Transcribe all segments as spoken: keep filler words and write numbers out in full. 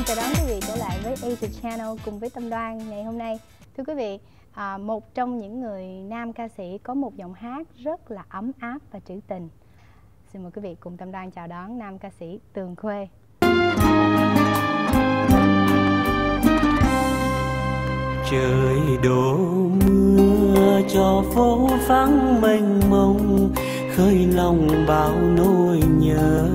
chào đón quý vị trở lại với Asia Channel cùng với Tâm Đoan ngày hôm nay. Thưa quý vị, à, một trong những người nam ca sĩ có một giọng hát rất là ấm áp và trữ tình. Xin mời quý vị cùng Tâm Đoan chào đón nam ca sĩ Tường Khuê. Trời đổ mưa cho phố vắng mênh mông, khơi lòng bao nỗi nhớ.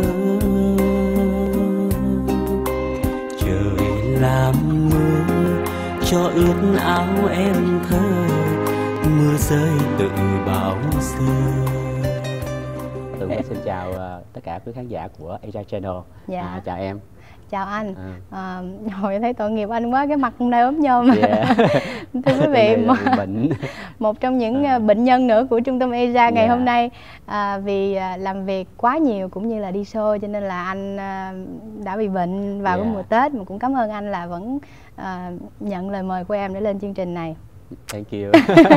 Trời làm mưa cho ướt áo em thơ, mưa rơi tự bao giờ. Tường xin chào uh, tất cả quý khán giả của Asia Channel. Dạ. À, chào em. Chào anh. À. À, hồi thấy tội nghiệp anh quá, cái mặt hôm nay ốm nhôm. Yeah. Thưa quý vị, một, bệnh. một trong những à. bệnh nhân nữa của trung tâm Asia ngày yeah. hôm nay, à, vì à, làm việc quá nhiều cũng như là đi show cho nên là anh à, đã bị bệnh vào yeah. cái mùa Tết. Mà cũng cảm ơn anh là vẫn à, nhận lời mời của em để lên chương trình này. Thank you.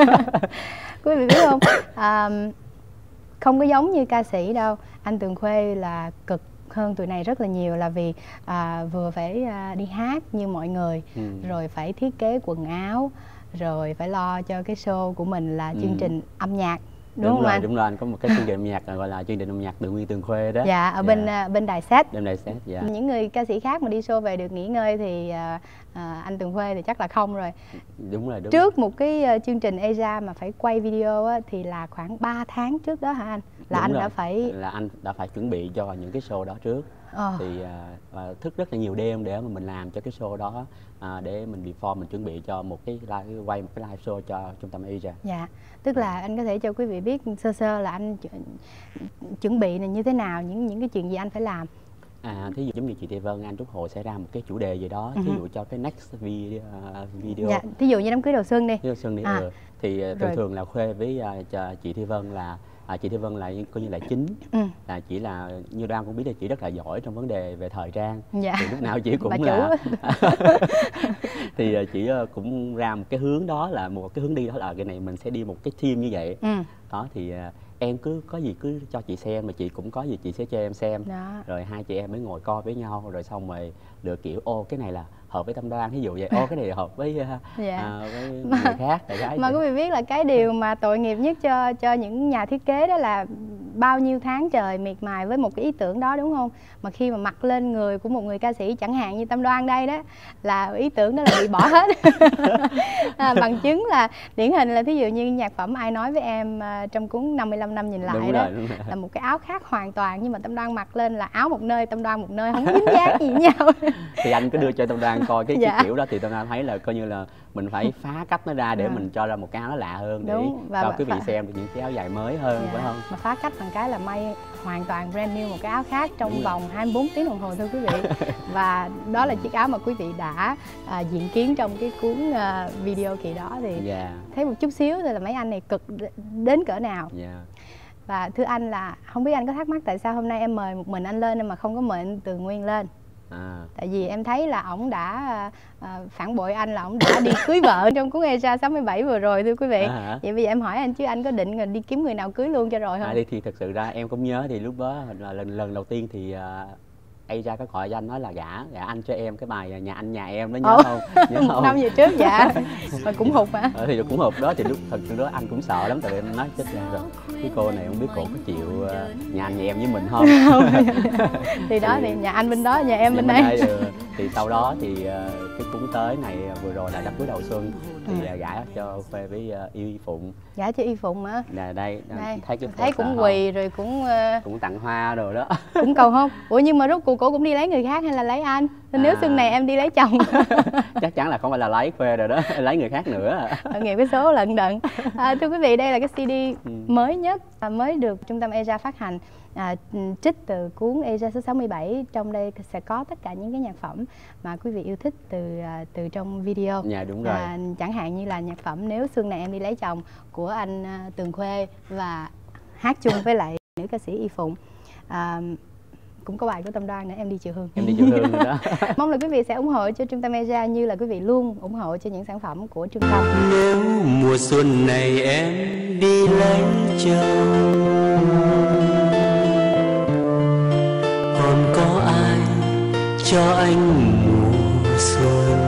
Quý vị biết không, à, không có giống như ca sĩ đâu, anh Tường Khuê là cực hơn tụi này rất là nhiều, là vì à, vừa phải à, đi hát như mọi người, ừ. rồi phải thiết kế quần áo, rồi phải lo cho cái show của mình là chương ừ. trình âm nhạc, đúng, đúng không rồi, anh? Đúng rồi, anh có một cái chương trình âm nhạc gọi là chương trình âm nhạc Tự Nguyên Tường Khuê đó. Dạ, ở dạ. bên à, bên đài set. Bên đài set, dạ. Những người ca sĩ khác mà đi show về được nghỉ ngơi thì à, à, anh Tường Khuê thì chắc là không rồi. Đúng rồi, đúng. Trước một cái uh, chương trình Asia mà phải quay video á, thì là khoảng ba tháng trước đó hả anh? Là đúng anh rồi. đã phải là anh đã phải chuẩn bị cho những cái show đó trước. Ờ. Thì uh, thức rất là nhiều đêm để mà mình làm cho cái show đó, uh, để mình before mình chuẩn bị cho một cái live, quay một cái live show cho trung tâm Asia. Dạ, tức là anh có thể cho quý vị biết sơ sơ là anh chuẩn bị là như thế nào, những những cái chuyện gì anh phải làm. À, thí dụ giống như chị Thị Vân, anh Trúc Hồ sẽ ra một cái chủ đề gì đó, uh-huh. thí dụ cho cái next video, uh, video. Dạ, thí dụ như đám cưới đầu xuân đi. Đầu xuân đi, à. ừ. Thì uh, thường thường là Khuê với uh, chị Thị Vân là À, chị Thị Vân là coi như là chính, ừ. là chỉ là như Đoan cũng biết là chị rất là giỏi trong vấn đề về thời trang, dạ. thì lúc nào chị cũng là thì chị cũng ra một cái hướng đó, là một cái hướng đi đó là cái này mình sẽ đi một cái team như vậy, ừ. đó thì em cứ có gì cứ cho chị xem, mà chị cũng có gì chị sẽ cho em xem, đó. Rồi hai chị em mới ngồi coi với nhau, rồi xong rồi được kiểu ô cái này là hợp với Tâm Đoan, ví dụ vậy, ô cái này hợp với, dạ. à, với mà, người khác, gái mà quý vị biết là cái điều mà tội nghiệp nhất cho cho những nhà thiết kế đó là bao nhiêu tháng trời miệt mài với một cái ý tưởng đó, đúng không? Mà khi mà mặc lên người của một người ca sĩ chẳng hạn như Tâm Đoan đây đó, là ý tưởng đó là bị bỏ hết. À, bằng chứng là điển hình là thí dụ như nhạc phẩm Ai Nói Với Em uh, trong cuốn năm mươi lăm năm nhìn lại, đúng đó rồi, là một cái áo khác hoàn toàn, nhưng mà Tâm Đoan mặc lên là áo một nơi, Tâm Đoan một nơi, không dính dáng gì với nhau. Thì anh cứ đưa cho Tâm Đoan coi cái, dạ. cái kiểu đó, thì Tâm Đoan thấy là coi như là mình phải phá cách nó ra để à. mình cho ra một cái áo nó lạ hơn, để cho quý vị phá... xem được những cái áo dài mới hơn, dạ. phải không? Mà phá cách bằng cái là may hoàn toàn brand new một cái áo khác trong đúng vòng rồi. hai mươi bốn tiếng đồng hồ, thưa quý vị. Và đó là chiếc áo mà quý vị đã à, diện kiến trong cái cuốn à, video kỳ đó, thì yeah. thấy một chút xíu thôi là mấy anh này cực đến cỡ nào. Yeah. Và thưa anh là không biết anh có thắc mắc tại sao hôm nay em mời một mình anh lên mà không có mời anh Tường Nguyên lên? À. Tại vì em thấy là ổng đã uh, phản bội anh, là ổng đã đi cưới vợ trong cuốn Asia sáu mươi bảy vừa rồi, thưa quý vị. À, vậy bây giờ em hỏi anh chứ anh có định là đi kiếm người nào cưới luôn cho rồi không? À, đi thì thật sự ra em cũng nhớ thì lúc đó là lần lần đầu tiên thì uh, Asia có gọi cho anh nói là gả gả anh cho em cái bài Nhà Anh Nhà Em đó, nhớ Ồ, không? Nhớ một không? Năm về trước, dạ. Mà cũng hụt hả? Ờ, thì cũng hụt đó, thì lúc thật sự đó anh cũng sợ lắm, tại vì em nói chết ra rồi cái cô này không biết cổ có chịu uh, nhà anh nhà em với mình không. Thì đó thì, thì nhà anh bên đó, nhà em bên đây. đây ừ, thì sau đó thì uh, cái cuốn tới này vừa rồi là đám cưới đầu xuân, thì ừ. uh, gả cho Khuê với uh, Y Phụng. Gả cho Y Phụng hả? Là đây, đây. thấy cái thấy cũng quỳ rồi cũng uh... cũng tặng hoa rồi đó. Cũng cầu hôn. Ủa nhưng mà rốt cuộc cổ cũng đi lấy người khác hay là lấy anh? Nên à. nếu xuân này em đi lấy chồng chắc chắn là không phải là lấy Khuê rồi đó, lấy người khác nữa. Tội nghiệp cái số lận đận. À, thưa quý vị, đây là cái xê đê ừ. mới nhất mới được trung tâm Asia phát hành, à, trích từ cuốn Asia số sáu mươi bảy. Trong đây sẽ có tất cả những cái nhạc phẩm mà quý vị yêu thích từ từ trong video. Dạ đúng rồi. À, chẳng hạn như là nhạc phẩm Nếu Xuân Này Em Đi Lấy Chồng của anh Tường Khuê và hát chung với lại nữ ca sĩ Y Phụng. À, cũng có bài của Tâm Đoan nữa, Em Đi Chiều Hương. Em Đi Chiều Hương đó. Mong là quý vị sẽ ủng hộ cho trung tâm Asia như là quý vị luôn ủng hộ cho những sản phẩm của trung tâm. Nếu mùa xuân này em đi lấy chồng, còn có ai cho anh mùa xuân.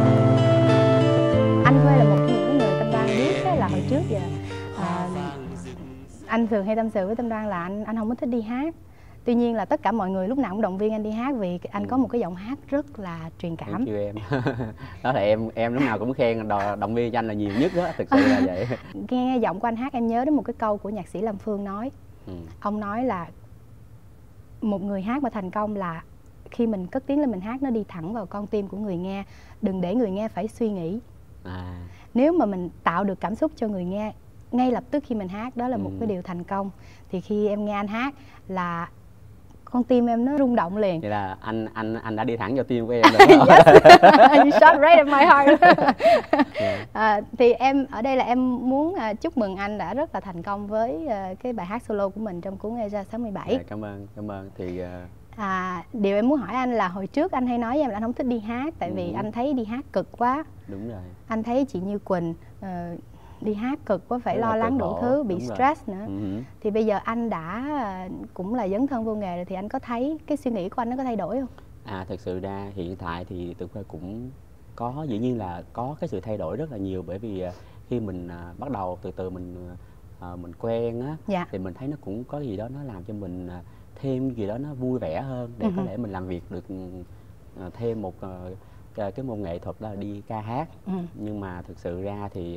Anh Khuê là một trong những người Tâm Đoan biết là hồi trước giờ à, anh thường hay tâm sự với Tâm Đoan là anh anh không có thích đi hát. Tuy nhiên là tất cả mọi người lúc nào cũng động viên anh đi hát vì anh có một cái giọng hát rất là truyền cảm. Kêu em đó là em em lúc nào cũng khen động viên cho anh là nhiều nhất đó, thực sự là vậy. Nghe giọng của anh hát em nhớ đến một cái câu của nhạc sĩ Lâm Phương nói. Ừ. Ông nói là một người hát mà thành công là khi mình cất tiếng lên mình hát nó đi thẳng vào con tim của người nghe, đừng để người nghe phải suy nghĩ. À. Nếu mà mình tạo được cảm xúc cho người nghe ngay lập tức khi mình hát, đó là một ừ. cái điều thành công. Thì khi em nghe anh hát là con tim em nó rung động liền. Vậy là anh anh anh đã đi thẳng vào tim của em rồi. Yes. You shot right at my heart. Yeah. À, thì em ở đây là em muốn uh, chúc mừng anh đã rất là thành công với uh, cái bài hát solo của mình trong cuốn Eza sáu mươi bảy. Yeah, cảm ơn, cảm ơn. Thì uh... à, điều em muốn hỏi anh là hồi trước anh hay nói với em là anh không thích đi hát tại ừ. vì anh thấy đi hát cực quá. Đúng rồi. Anh thấy chị Như Quỳnh uh, đi hát cực quá, phải rất lo lắng đủ thứ, bị đúng stress rồi. nữa. Ừ. Thì bây giờ anh đã cũng là dấn thân vô nghề rồi thì anh có thấy cái suy nghĩ của anh nó có thay đổi không? À, thực sự ra hiện tại thì Tường Khuê cũng có, dĩ nhiên là có cái sự thay đổi rất là nhiều, bởi vì khi mình bắt đầu từ từ mình mình quen á, dạ. thì mình thấy nó cũng có gì đó nó làm cho mình thêm gì đó nó vui vẻ hơn để ừ. có thể mình làm việc được thêm một cái môn nghệ thuật đó là đi ca hát. Ừ. Nhưng mà thực sự ra thì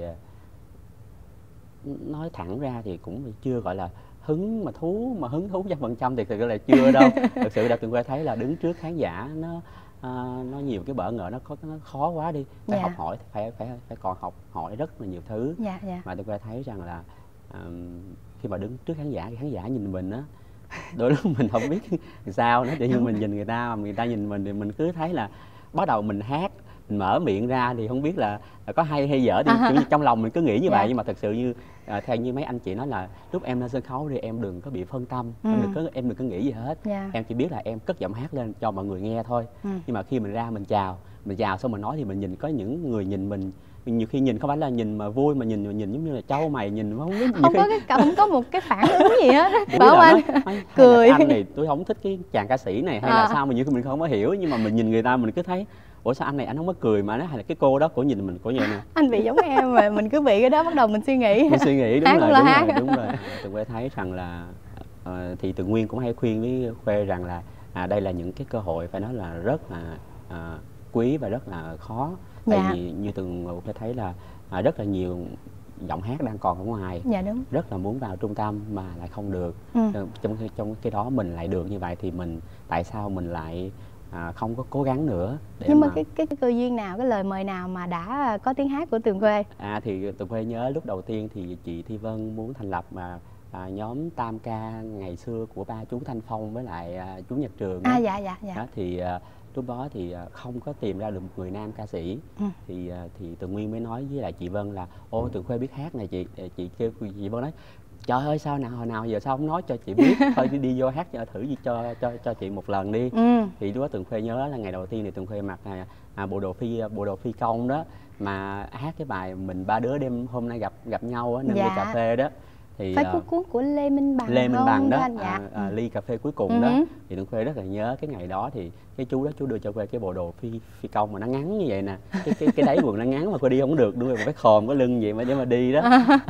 nói thẳng ra thì cũng chưa gọi là hứng mà thú mà hứng thú trăm phần trăm thì thực sự là chưa đâu. Thực sự là Tường Khuê thấy là đứng trước khán giả nó à, nó nhiều cái bỡ ngỡ, nó có nó khó quá đi, phải dạ. học hỏi, phải phải phải còn học hỏi rất là nhiều thứ. Dạ, dạ. Mà Tường Khuê thấy rằng là um, khi mà đứng trước khán giả, khán giả nhìn mình á, đôi lúc mình không biết sao nữa, tự nhiên mình nhìn người ta mà người ta nhìn mình thì mình cứ thấy là bắt đầu mình hát, mình mở miệng ra thì không biết là có hay hay dở thì à, trong lòng mình cứ nghĩ như yeah. vậy, nhưng mà thật sự như à, theo như mấy anh chị nói là lúc em lên sân khấu thì em đừng có bị phân tâm, ừ. em đừng có em đừng có nghĩ gì hết, yeah. em chỉ biết là em cất giọng hát lên cho mọi người nghe thôi. Ừ. Nhưng mà khi mình ra mình chào, mình chào xong mình nói thì mình nhìn có những người nhìn mình, nhiều khi nhìn không phải là nhìn mà vui mà nhìn nhìn giống như là trâu mày nhìn không biết không khi... có cái không có một cái phản ứng gì hết. Bảo anh nói, nói, cười anh này tôi không thích cái chàng ca sĩ này hay à. là sao mà nhiều khi mình không có hiểu, nhưng mà mình nhìn người ta mình cứ thấy ủa sao anh này anh không có cười mà nó hay là cái cô đó của nhìn mình của vậy nè. Anh bị giống em mà mình cứ bị cái đó bắt đầu mình suy nghĩ. Mình suy nghĩ đúng hát rồi, đúng hát. rồi, đúng rồi. Tường Khuê thấy rằng là uh, thì Tường Nguyên cũng hay khuyên với Khuê rằng là à, đây là những cái cơ hội phải nói là rất là uh, quý và rất là khó. Tại dạ. vì như Tường Khuê thấy là à, rất là nhiều giọng hát đang còn ở ngoài, dạ, đúng. rất là muốn vào trung tâm mà lại không được. Ừ. Trong trong cái đó mình lại được như vậy thì mình tại sao mình lại à, không có cố gắng nữa để nhưng mà, mà... cái cái cơ duyên nào, cái lời mời nào mà đã có tiếng hát của Tường Khuê? À thì Tường Khuê nhớ lúc đầu tiên thì chị Thi Vân muốn thành lập mà à, nhóm tam ca ngày xưa của ba chú Thanh Phong với lại à, chú Nhật Trường đó. À dạ dạ dạ. Đó, thì à, lúc đó thì à, không có tìm ra được một người nam ca sĩ. Ừ. thì à, thì Tường Nguyên mới nói với lại chị Vân là ô Tường Khuê biết hát này chị. Chị kêu chị Vân nói trời ơi sao nào hồi nào giờ sao không nói cho chị biết thôi đi, đi vô hát cho thử gì cho cho cho chị một lần đi. Ừ. Thì lúc đó Tường Khuê nhớ là ngày đầu tiên thì Tường Khuê mặc à, à, bộ đồ phi bộ đồ phi công đó mà hát cái bài mình ba đứa đêm hôm nay gặp gặp nhau á, nâng dạ. ly cà phê đó. Thì phải cuốn cuốn của Lê Minh Bằng Lê Minh Bằng đó dạ. à, à, ly cà phê cuối cùng ừ. đó thì Tường Khuê rất là nhớ cái ngày đó thì cái chú đó chú đưa cho Khuê cái bộ đồ phi phi công mà nó ngắn như vậy nè, cái cái cái đáy quần nó ngắn mà Khuê đi không được, đúng rồi, phải khòm cái lưng vậy mà để mà đi đó.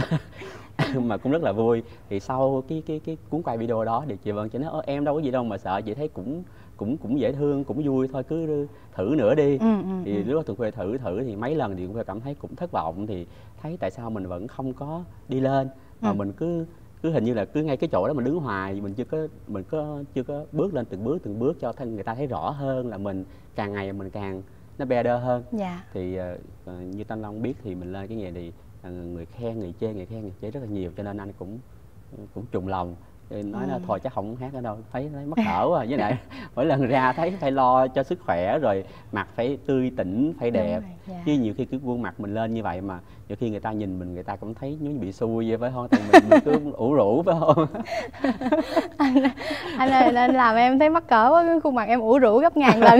Mà cũng rất là vui. Thì sau cái cái cái cuốn quay video đó thì chị Vân chị nói em đâu có gì đâu mà sợ, chị thấy cũng cũng cũng dễ thương cũng vui thôi, cứ thử nữa đi. Ừ, ừ, thì lúc đó Tường Khuê thử thử thì mấy lần thì Tường Khuê cảm thấy cũng thất vọng, thì thấy tại sao mình vẫn không có đi lên mà ừ. mình cứ cứ hình như là cứ ngay cái chỗ đó mình đứng hoài, mình chưa có mình có chưa có bước lên từng bước từng bước cho thân người ta thấy rõ hơn là mình càng ngày mình càng nó better hơn. Dạ. Thì uh, như Thanh Long biết thì mình lên cái nghề thì người khen người chê người khen người chê rất là nhiều, cho nên anh cũng cũng trùng lòng nói ừ. là thôi chắc không hát ở đâu, thấy thấy mắc cỡ quá. Với lại mỗi lần ra thấy phải lo cho sức khỏe rồi mặt phải tươi tỉnh phải đẹp. Dạ. Chứ nhiều khi cái khuôn mặt mình lên như vậy mà nhiều khi người ta nhìn mình người ta cũng thấy như bị xui vậy phải không, tại mình, mình cứ ủ rũ phải không? anh, anh ơi nên làm em thấy mắc cỡ quá, cái khuôn mặt em ủ rũ gấp ngàn lần.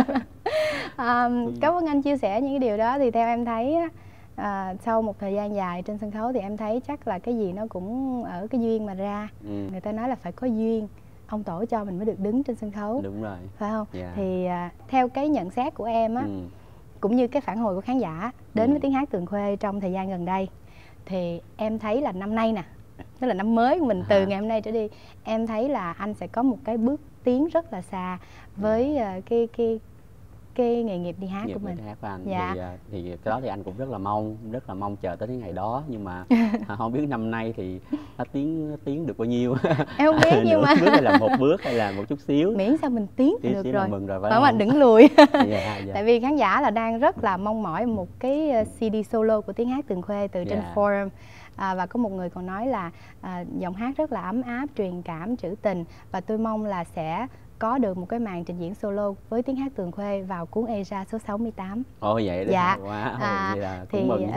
À, cảm ơn anh chia sẻ những cái điều đó. Thì theo em thấy à, sau một thời gian dài trên sân khấu thì em thấy chắc là cái gì nó cũng ở cái duyên mà ra. Ừ. Người ta nói là phải có duyên ông tổ cho mình mới được đứng trên sân khấu. Đúng rồi. Phải không? Yeah. Thì à, theo cái nhận xét của em á, ừ. cũng như cái phản hồi của khán giả đến ừ. với tiếng hát Tường Khuê trong thời gian gần đây, thì em thấy là năm nay nè, tức là năm mới của mình, từ à. ngày hôm nay trở đi, em thấy là anh sẽ có một cái bước tiến rất là xa với uh, cái cái cái nghề nghiệp đi hát nghiệp của mình. Hát của anh. Dạ. Thì, thì cái đó thì anh cũng rất là mong, rất là mong chờ tới cái ngày đó, nhưng mà không biết năm nay thì nó tiến tiến được bao nhiêu. Em không biết nhưng mà bước hay là một bước hay là một chút xíu. Miễn sao mình tiến tiến được xíu rồi. Mừng rồi phải không? Mà đừng lùi. Dạ, dạ. Tại vì khán giả là đang rất là mong mỏi một cái xê đê solo của tiếng hát Tường Khuê từ trên dạ. forum. À, và có một người còn nói là à, giọng hát rất là ấm áp, truyền cảm, trữ tình, và tôi mong là sẽ có được một cái màn trình diễn solo với tiếng hát Tường Khuê vào cuốn Asia số sáu mươi tám. Ồ vậy đó. Dạ. Wow, à, vậy là thì... cũng mừng.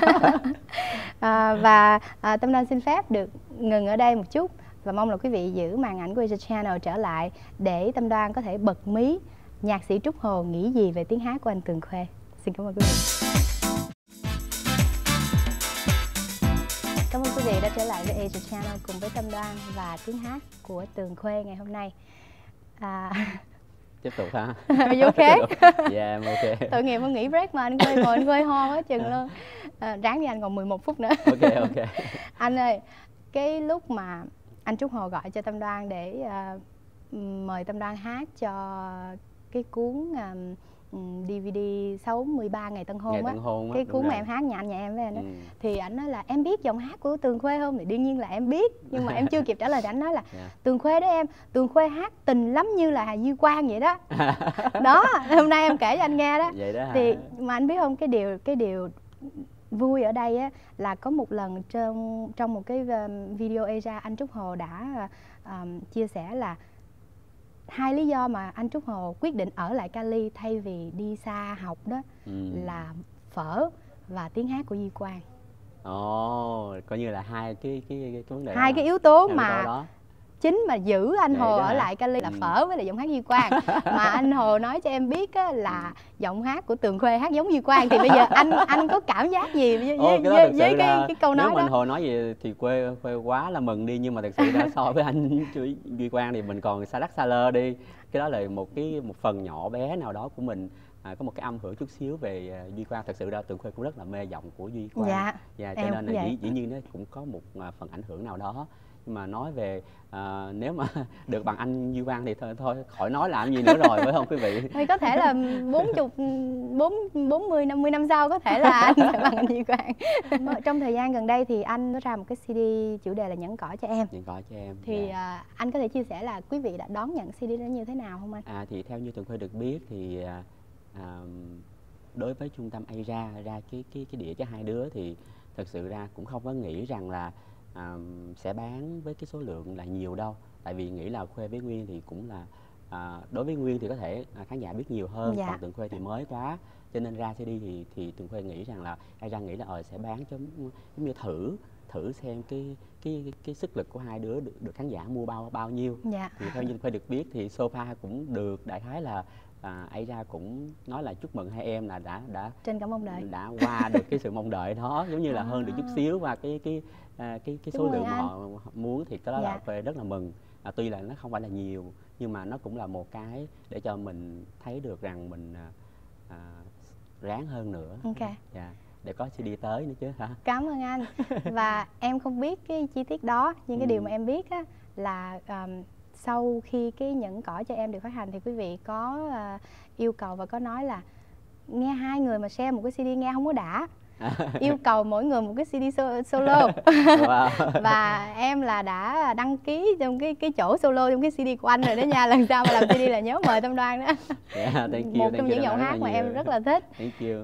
à, và à, Tâm Đoan xin phép được ngừng ở đây một chút và mong là quý vị giữ màn ảnh của Asia Channel trở lại để Tâm Đoan có thể bật mí nhạc sĩ Trúc Hồ nghĩ gì về tiếng hát của anh Tường Khuê. Xin cảm ơn quý vị. Cảm ơn quý vị đã trở lại với Asia Channel cùng với Tâm Đoan và tiếng hát của Tường Khuê ngày hôm nay. À... Tiếp tục hả? Are you okay? Dạ, em ok. Tội nghiệp không nghỉ break mà anh Khuê ngồi anh Khuê ho quá chừng luôn. À, ráng đi anh, còn mười một phút nữa. Ok, ok. Anh ơi, cái lúc mà anh Trúc Hồ gọi cho Tâm Đoan để uh, mời Tâm Đoan hát cho cái cuốn uh, đê vê đê sáu mươi ba ngày tân hôn ngày á, tân hôn cái cuốn mà rồi. em hát nhà anh nhà em với anh á, ừ. thì ảnh nói là em biết giọng hát của Tường Khuê không? Thì đương nhiên là em biết, nhưng mà em chưa kịp trả lời thì ảnh nói là yeah. Tường Khuê đó em, Tường Khuê hát tình lắm như là Hà Duy Quang vậy đó. Đó, hôm nay em kể cho anh nghe đó. Vậy đó hả? Thì mà anh biết không, cái điều cái điều vui ở đây á là có một lần trong trong một cái video Asia, anh Trúc Hồ đã um, chia sẻ là hai lý do mà anh Trúc Hồ quyết định ở lại Cali thay vì đi xa học đó ừ. là phở và tiếng hát của Duy Quang. Ồ, coi như là hai cái cái cái, cái vấn đề hai đó cái là, yếu tố hai mà yếu tố đó. Chính mà giữ anh Vậy Hồ ở hả? lại Cali là ừ. phở với lại giọng hát Duy Quang. Mà anh Hồ nói cho em biết á, là giọng hát của Tường Khuê hát giống Duy Quang. Thì bây giờ anh anh có cảm giác gì với, Ồ, cái với, với cái, cái câu nói nếu đó? Nếu anh Hồ nói vậy thì quê quê quá là mừng đi, nhưng mà thật sự ra so với anh Duy Quang thì mình còn xa đắt xa lơ đi. Cái đó là một cái một phần nhỏ bé nào đó của mình. À, có một cái âm hưởng chút xíu về uh, Duy Quang. Thật sự ra Tường Khuê cũng rất là mê giọng của Duy Quang. Dạ, dạ cho nên là dĩ, dĩ nhiên nó cũng có một uh, phần ảnh hưởng nào đó. Nhưng mà nói về uh, nếu mà được bằng anh Duy Quang thì thôi, thôi khỏi nói làm gì nữa rồi, phải không quý vị? Thì có thể là bốn mươi năm mươi năm sau có thể là anh sẽ bằng anh Duy Quang. Trong thời gian gần đây thì anh có ra một cái xê đê chủ đề là Nhẫn Cỏ Cho Em. Nhẫn Cỏ Cho Em. Thì dạ. uh, anh có thể chia sẻ là quý vị đã đón nhận xê đê đó như thế nào không anh? À, thì theo như Tường Khuê được biết thì uh, À, đối với trung tâm Asia ra ra cái cái cái đĩa cho hai đứa thì thật sự ra cũng không có nghĩ rằng là à, sẽ bán với cái số lượng là nhiều đâu, tại vì nghĩ là Khuê với Nguyên thì cũng là à, đối với Nguyên thì có thể à, khán giả biết nhiều hơn, dạ. còn Tường Khuê thì mới quá, cho nên ra xê đê thì thì Tường Khuê nghĩ rằng là Asia nghĩ là ờ sẽ bán cho giống như thử thử xem cái cái cái, cái sức lực của hai đứa được, được khán giả mua bao bao nhiêu. Dạ. Thì theo như Khuê được biết thì sofa cũng được đại khái là À, Asia cũng nói là chúc mừng hai em là đã đã trên cả mong đợi, đã qua được cái sự mong đợi đó, giống như là à. hơn được chút xíu và cái cái à, cái cái số lượng mà họ muốn, thì cái đó dạ. là Khuê rất là mừng. À, tuy là nó không phải là nhiều nhưng mà nó cũng là một cái để cho mình thấy được rằng mình à, ráng hơn nữa. Ok. Dạ. Để có xê đê tới nữa chứ hả? Cảm ơn anh. Và em không biết cái chi tiết đó, nhưng cái ừ. điều mà em biết á, là um, sau khi cái Nhẫn Cỏ Cho Em được phát hành thì quý vị có uh, yêu cầu và có nói là nghe hai người mà share một cái xê đê nghe không có đã, yêu cầu mỗi người một cái xê đê solo. Wow. Và em là đã đăng ký trong cái cái chỗ solo trong cái xê đê của anh rồi đó nha. Lần sau mà làm xê đê là nhớ mời Tâm Đoan đó. Yeah, thank you, một thank trong you những giọng hát mà em rất là thích. Thank you.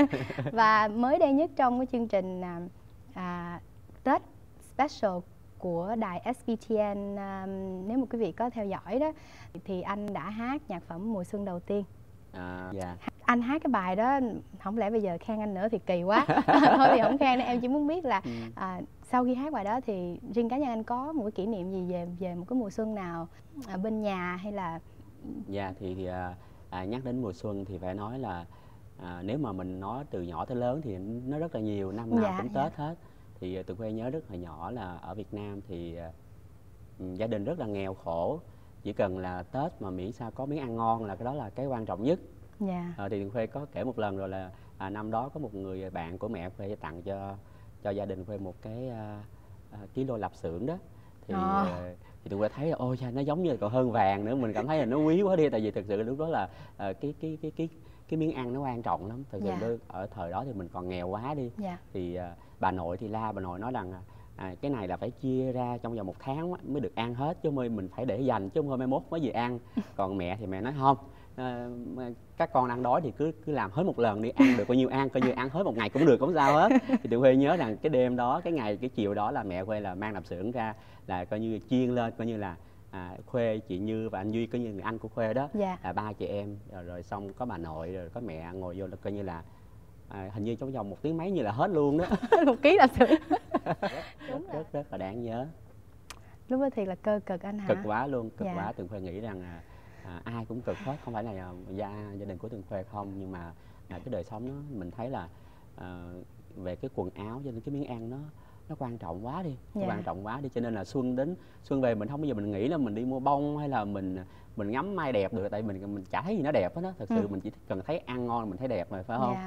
Và mới đây nhất trong cái chương trình à, à, Tết Special của đài ét pê tê en, um, nếu mà quý vị có theo dõi đó thì anh đã hát nhạc phẩm Mùa Xuân Đầu Tiên. À, yeah. Anh hát cái bài đó, không lẽ bây giờ khen anh nữa thì kỳ quá. Thôi thì không khen nữa, em chỉ muốn biết là à, sau khi hát bài đó thì riêng cá nhân anh có một cái kỷ niệm gì về về một cái mùa xuân nào ở bên nhà hay là? Dạ yeah, thì, thì à, nhắc đến mùa xuân thì phải nói là à, nếu mà mình nói từ nhỏ tới lớn thì nó rất là nhiều, năm nào dạ, cũng Tết dạ. hết. Thì Tường Khuê nhớ rất là nhỏ là ở Việt Nam thì uh, gia đình rất là nghèo khổ, chỉ cần là Tết mà miễn sao có miếng ăn ngon là cái đó là cái quan trọng nhất. Dạ. À, thì Tường Khuê có kể một lần rồi là à, năm đó có một người bạn của mẹ Khuê tặng cho cho gia đình Khuê một cái à, à, ký lô lạp xưởng đó. Thì à. thì Tường Khuê thấy là ôi nó giống như còn hơn vàng nữa, mình cảm thấy là nó quý quá đi, tại vì thực sự lúc đó là à, cái cái cái cái cái miếng ăn nó quan trọng lắm. Thực sự dạ. ở thời đó thì mình còn nghèo quá đi. Dạ. Thì à, bà nội thì la, bà nội nói rằng à, cái này là phải chia ra trong vòng một tháng mới được ăn hết, chứ mới mình phải để dành chứ không thôi mai mốt mới gì ăn. Còn mẹ thì mẹ nói không, à, các con ăn đói thì cứ cứ làm hết một lần đi, ăn được bao nhiêu ăn, coi như ăn hết một ngày cũng được, không sao hết. Thì tụi Khuê nhớ rằng cái đêm đó, cái ngày cái chiều đó là mẹ Khuê là mang lạp xưởng ra là coi như chiên lên, coi như là à, Khuê, chị Như và anh Duy, coi như người anh của Khuê đó. Dạ. Là ba chị em rồi, rồi xong có bà nội rồi có mẹ ngồi vô là coi như là à, hình như trong vòng một tiếng mấy như là hết luôn đó. Một ký lạp xưởng. Đúng rất, rất rất là đáng nhớ. Lúc đó thì là cơ cực anh hả? Cực quá luôn, cực dạ. quá. Tường Khuê nghĩ rằng à, à, ai cũng cực hết, không phải là gia gia đình của Tường Khuê không, nhưng mà à, cái đời sống đó mình thấy là à, về cái quần áo cho nên cái miếng ăn nó nó quan trọng quá đi, nó dạ. quan trọng quá đi, cho nên là xuân đến xuân về mình không bao giờ mình nghĩ là mình đi mua bông hay là mình mình ngắm mai đẹp được, tại mình mình chả thấy gì nó đẹp hết đó. Thật sự ừ. mình chỉ cần thấy ăn ngon mình thấy đẹp rồi, phải không?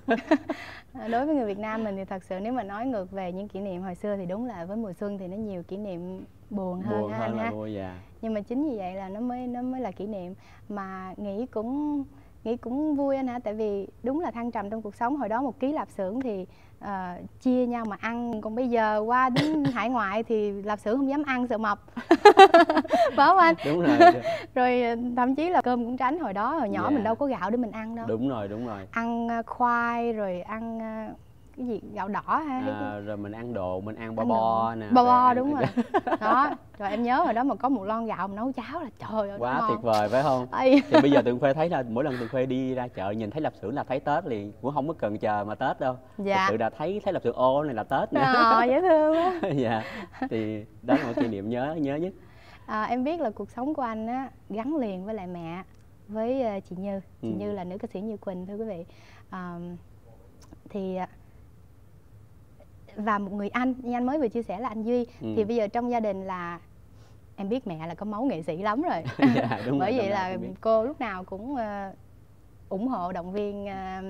Dạ. Đối với người Việt Nam mình thì thật sự nếu mà nói ngược về những kỷ niệm hồi xưa thì đúng là với mùa xuân thì nó nhiều kỷ niệm buồn hơn, buồn ha, hơn anh là ha. vui, dạ. Nhưng mà chính vì vậy là nó mới nó mới là kỷ niệm mà nghĩ cũng nghĩ cũng vui anh hả, tại vì đúng là thăng trầm trong cuộc sống. Hồi đó một ký lạp xưởng thì uh, chia nhau mà ăn, còn bây giờ qua đến hải ngoại thì lạp xưởng không dám ăn sợ mập. Phải không anh? Đúng rồi. Rồi thậm chí là cơm cũng tránh. Hồi đó hồi nhỏ yeah. mình đâu có gạo để mình ăn đâu. Đúng rồi, đúng rồi. Ăn uh, khoai rồi ăn uh, cái gì gạo đỏ ha, à, rồi mình ăn đồ, mình ăn bo bo nè, bo bo ăn... đúng rồi. Đó, rồi em nhớ hồi đó mà có một lon gạo mà nấu cháo là trời ơi quá ngon. Tuyệt vời phải không? Ây. Thì bây giờ Tường Khuê thấy là mỗi lần Tường Khuê đi ra chợ nhìn thấy lạp xưởng là thấy Tết liền, cũng không có cần chờ mà Tết đâu. Dạ. Thật sự là thấy thấy lạp xưởng ô này là Tết nữa. À, dễ thương quá. Dạ, thì đó là một kỷ niệm nhớ nhớ nhất. À, em biết là cuộc sống của anh á gắn liền với lại mẹ, với uh, chị Như. Chị ừ. Như là nữ ca sĩ Như Quỳnh, thưa quý vị. À, thì và một người anh như anh mới vừa chia sẻ là anh Duy. Ừ. Thì bây giờ trong gia đình là em biết mẹ là có máu nghệ sĩ lắm rồi. Dạ, đúng bởi rồi, vậy là cô lúc nào cũng uh, ủng hộ động viên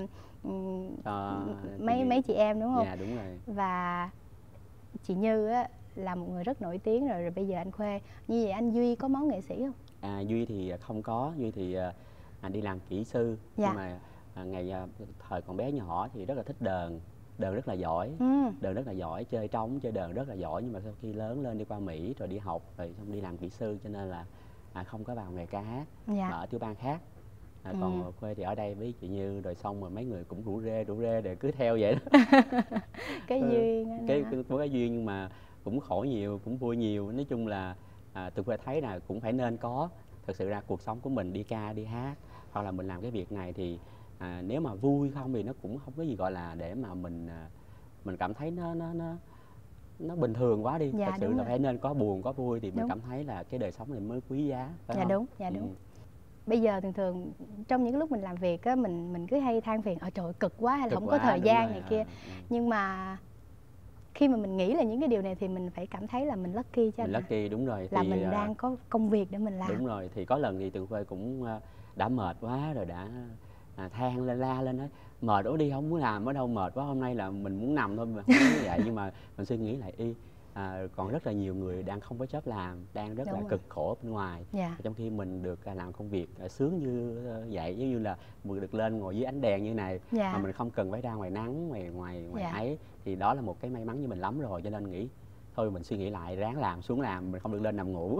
uh, à, mấy chị... mấy chị em đúng không? Dạ đúng rồi. Và chị Như á là một người rất nổi tiếng rồi, rồi bây giờ anh Khuê. Như vậy anh Duy có máu nghệ sĩ không? À, Duy thì không có, Duy thì à, đi làm kỹ sư. Dạ. Nhưng mà à, ngày à, thời còn bé nhỏ thì rất là thích đờn. Đờn rất là giỏi, ừ. đờn rất là giỏi, chơi trống, chơi đờn rất là giỏi. Nhưng mà sau khi lớn lên đi qua Mỹ rồi đi học rồi xong đi làm kỹ sư, cho nên là à, không có vào nghề ca hát. Dạ. Mà ở tiểu bang khác. À, ừ. Còn Khuê thì ở đây với chị Như, rồi xong rồi mấy người cũng rủ rê rủ rê để cứ theo vậy đó. Cái duyên cái, cái, cái, cái duyên nhưng mà cũng khổ nhiều, cũng vui nhiều. Nói chung là à, tụi Khuê thấy là cũng phải nên có. Thật sự ra cuộc sống của mình đi ca, đi hát hoặc là mình làm cái việc này thì à, nếu mà vui không thì nó cũng không có gì gọi là để mà mình à, mình cảm thấy nó nó nó nó bình thường quá đi. Dạ, thật sự là rồi. Phải nên có buồn có vui thì đúng. Mình cảm thấy là cái đời sống này mới quý giá, phải dạ không? Đúng, dạ đúng. Ừ. Bây giờ thường thường trong những lúc mình làm việc á, mình mình cứ hay than phiền ở trời cực quá hay là cực không quá, có thời gian này kia. À, ừ. Nhưng mà khi mà mình nghĩ là những cái điều này thì mình phải cảm thấy là mình lucky chứ. Mình lucky, đúng rồi. Là thì mình đang có công việc để mình làm. Đúng rồi, thì có lần thì Tường Khuê cũng đã mệt quá rồi, đã à, than lên la lên nói mệt quá đi, không muốn làm ở đâu, mệt quá, hôm nay là mình muốn nằm thôi mà không muốn vậy. Nhưng mà mình suy nghĩ lại y à, còn rất là nhiều người đang không có job làm, đang rất đúng là rồi. Cực khổ bên ngoài. Dạ. Trong khi mình được làm công việc sướng như vậy, giống như là mình được lên ngồi dưới ánh đèn như này. Dạ. Mà mình không cần phải ra ngoài nắng ngoài ngoài ngoài dạ. ấy, thì đó là một cái may mắn như mình lắm rồi. Cho nên nghĩ thôi mình suy nghĩ lại, ráng làm, xuống làm, mình không được lên nằm ngủ.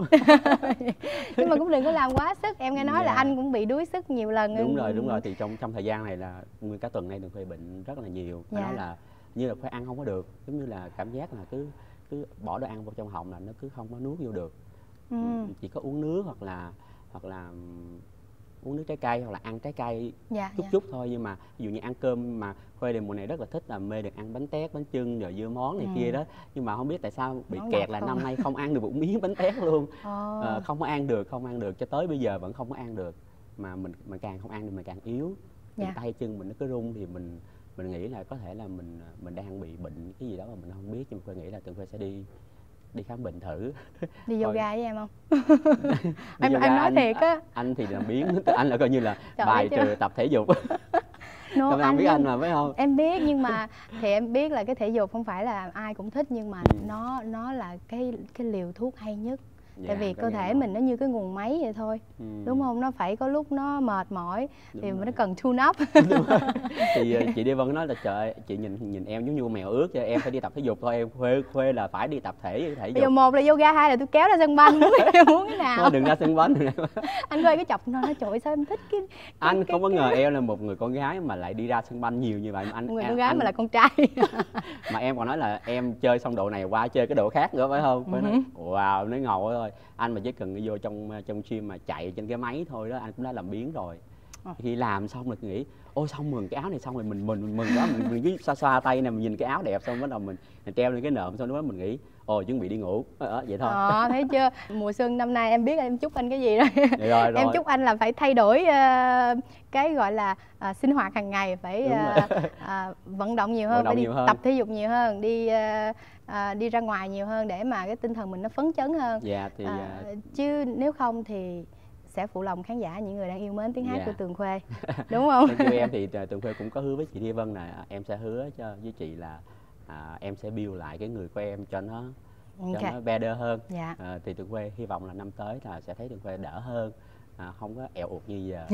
Nhưng mà cũng đừng có làm quá sức. Em nghe nói yeah. là anh cũng bị đuối sức nhiều lần. Đúng rồi, đúng rồi. Thì trong trong thời gian này là nguyên cả tuần nay Tường Khuê bệnh rất là nhiều. Phải yeah. nói là như là phải ăn không có được, giống như là cảm giác là cứ cứ bỏ đồ ăn vào trong họng là nó cứ không có nuốt vô được. Ừ. Chỉ có uống nước hoặc là hoặc là uống nước trái cây hoặc là ăn trái cây dạ, chút dạ. chút thôi. Nhưng mà ví dụ như ăn cơm mà Khuê thì mùa này rất là thích là mê được ăn bánh tét, bánh chưng rồi dưa món này ừ. kia đó. Nhưng mà không biết tại sao bị món kẹt là không? Năm nay không ăn được một miếng bánh tét luôn. Oh. À, không có ăn được, không ăn được cho tới bây giờ vẫn không có ăn được. Mà mình mình càng không ăn thì mình càng yếu. Dạ. Tay chân mình nó cứ rung thì mình mình nghĩ là có thể là mình mình đang bị bệnh cái gì đó mà mình không biết. Nhưng mà Khuê nghĩ là Tường Khuê sẽ đi đi khám bệnh thử. Đi yoga với em không? em em nói anh, thiệt á. Anh thì làm biến, anh là coi như là bài trừ tập thể dục. No, Tâm Đăng biết anh mà phải không? Em biết, nhưng mà thì em biết là cái thể dục không phải là ai cũng thích, nhưng mà ừ. nó nó là cái cái liều thuốc hay nhất. Dạ, tại vì cơ thể mình nó như cái nguồn máy vậy thôi, ừ. đúng không? Nó phải có lúc nó mệt mỏi đúng thì rồi. Nó cần tune up. Thì chị Đi Vân nói là trời, chị nhìn nhìn em giống như con mèo ướt, cho em phải đi tập thể dục thôi, em khuê khuê là phải đi tập thể thể dục. Bây giờ một là yoga, hai là tôi kéo ra sân banh, muốn muốn cái nào? Thôi đừng ra sân banh. Anh ơi cái chọc nó nói trời sao em thích cái, cái anh cái, không có cái... ngờ em là một người con gái mà lại đi ra sân banh nhiều như vậy. Anh người em, con gái anh... mà là con trai. Mà em còn nói là em chơi xong độ này qua chơi cái độ khác nữa phải không? Phải uh-huh. nói wow, nó ngầu thôi. Anh mà chỉ cần đi vô trong trong gym mà chạy trên cái máy thôi đó anh cũng đã làm biến rồi. À. Khi làm xong rồi nghĩ ôi xong mừng cái áo này xong rồi mình mình mình mừng đó, mình, mình cứ xoa xoa tay này, mình nhìn cái áo đẹp xong bắt đầu mình, mình treo lên cái nệm, xong đó mình nghĩ ôi chuẩn bị đi ngủ đó, vậy thôi. Ờ, thấy chưa, mùa xuân năm nay em biết em chúc anh cái gì rồi. Rồi, rồi. Em chúc anh là phải thay đổi uh, cái gọi là uh, sinh hoạt hàng ngày, phải uh, uh, vận động nhiều hơn, vận động phải đi nhiều hơn. Tập thể dục nhiều hơn, đi uh, uh, đi ra ngoài nhiều hơn để mà cái tinh thần mình nó phấn chấn hơn. Dạ thì uh, chứ nếu không thì sẽ phụ lòng khán giả, những người đang yêu mến tiếng hát yeah. của Tường Khuê, đúng không? Như em thì Tường Khuê cũng có hứa với chị Đi Vân là em sẽ hứa cho với chị là à, em sẽ build lại cái người của em cho nó okay. cho nó better hơn. Yeah. À, thì Tường Khuê hy vọng là năm tới là sẽ thấy Tường Khuê đỡ hơn, à, không có eo ụt như giờ.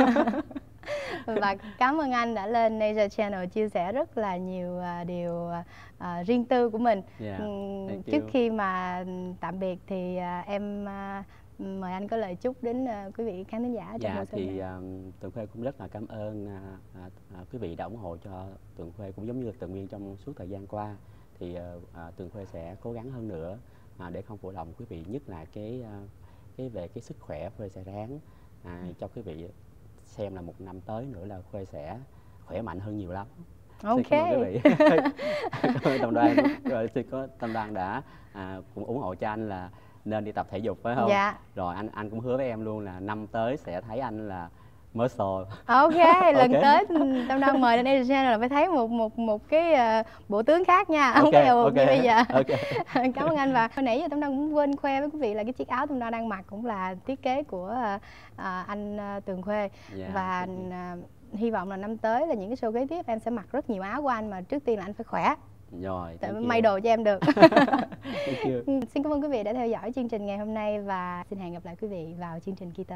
Và cảm ơn anh đã lên Nature Channel chia sẻ rất là nhiều uh, điều uh, riêng tư của mình. Yeah, um, trước khi mà tạm biệt thì uh, em uh, mời anh có lời chúc đến uh, quý vị khán thính giả trong dạ, mùa xuân thì uh, Tường Khuê cũng rất là cảm ơn uh, uh, uh, quý vị đã ủng hộ cho Tường Khuê, cũng giống như Tường Nguyên trong suốt thời gian qua. Thì uh, uh, Tường Khuê sẽ cố gắng hơn nữa uh, để không phụ lòng quý vị, nhất là cái uh, cái về cái sức khỏe. Khuê sẽ ráng uh, cho quý vị xem là một năm tới nữa là Khuê sẽ khỏe mạnh hơn nhiều lắm. Ok. Xin cảm ơn quý vị. Cảm ơn Tâm Đoan, rồi xin có Tâm Đoan đã à, cũng ủng hộ cho anh là nên đi tập thể dục phải không? Dạ. Rồi anh anh cũng hứa với em luôn là năm tới sẽ thấy anh là muscle. Ok, lần okay. tới Tâm Đoan mời lên Nature Channel là phải thấy một một một cái uh, bộ tướng khác nha, không okay, có eo okay. như bây giờ. Okay. Cảm ơn anh. Và hồi nãy giờ Tâm Đoan cũng quên khoe với quý vị là cái chiếc áo Tâm Đoan đang mặc cũng là thiết kế của uh, uh, anh uh, Tường Khuê. Yeah, và uh, hy vọng là năm tới là những cái show kế tiếp em sẽ mặc rất nhiều áo của anh, mà trước tiên là anh phải khỏe. Rồi, tại may đồ cho em được. Xin cảm ơn quý vị đã theo dõi chương trình ngày hôm nay và xin hẹn gặp lại quý vị vào chương trình kỳ tới.